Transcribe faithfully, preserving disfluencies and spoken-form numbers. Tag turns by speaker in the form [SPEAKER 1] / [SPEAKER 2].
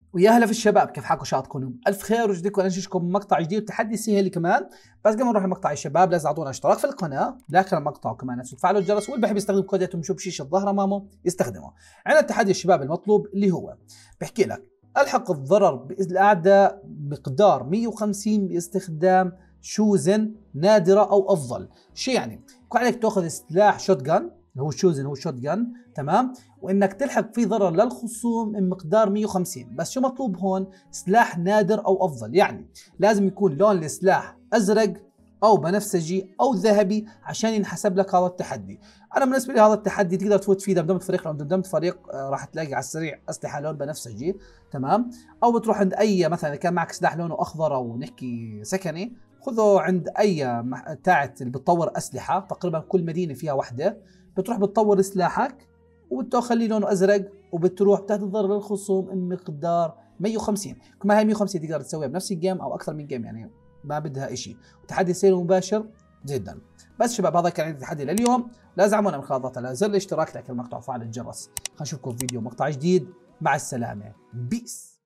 [SPEAKER 1] ويا هلا في الشباب، كيف حالكم شاطكم؟ الف خير وجديكم انششكم بمقطع جديد وتحدي سهل كمان. بس قبل ما نروح لمقطع الشباب لازم تعطونا اشتراك في القناه، لايك للمقطع وكمان نفسه تفعلوا الجرس، واللي بحب يستخدم كوداتهم شو بشيشه الظهر امامه يستخدمه. عندنا التحدي الشباب المطلوب اللي هو بحكي لك الحق الضرر بالاعداء مقدار مية وخمسين باستخدام شوزن نادره او افضل. شو يعني؟ يكون عليك تاخذ سلاح شوت جن اللي هو شوزن، هو شوت جن، تمام، وانك تلحق في ضرر للخصوم من مقدار مية وخمسين. بس شو مطلوب هون؟ سلاح نادر او افضل، يعني لازم يكون لون السلاح ازرق او بنفسجي او ذهبي عشان ينحسب لك هذا التحدي. انا بالنسبه لي هذا التحدي تقدر تفوت فيه اذا انضمت فريق. لو انضمت فريق آه راح تلاقي على السريع اسلحه لون بنفسجي، تمام، او بتروح عند اي مثلا اذا كان معك سلاح لونه اخضر او نحكي سكني خذه عند اي تاعت اللي بتطور اسلحه. تقريبا كل مدينه فيها وحده، بتروح بتطور سلاحك وبتخليه لونه ازرق وبتروح بتاخذ الضرر للخصوم بمقدار مية وخمسين. كمان هاي مية وخمسين تقدر تسويها بنفس الجيم او اكثر من جيم، يعني ما بدها شيء، وتحدي سير مباشر جدا. بس شباب هذا كان عندي التحدي لليوم. لا زعمونا من خلال ضغط على زر الاشتراك، لايك المقطع وفعل الجرس. خلينا نشوفكم في فيديو مقطع جديد. مع السلامه، بيس.